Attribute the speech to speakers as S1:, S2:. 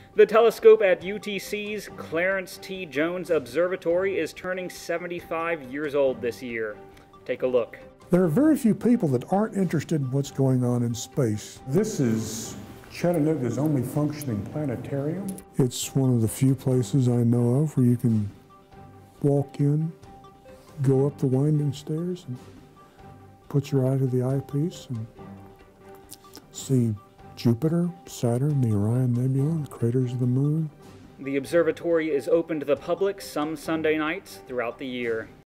S1: The telescope at UTC's Clarence T. Jones Observatory is turning 75 years old this year. Take a look.
S2: There are very few people that aren't interested in what's going on in space. This is Chattanooga's only functioning planetarium. It's one of the few places I know of where you can walk in, go up the winding stairs, and put your eye to the eyepiece and see Jupiter, Saturn, the Orion Nebula, the craters of the moon.
S1: The observatory is open to the public some Sunday nights throughout the year.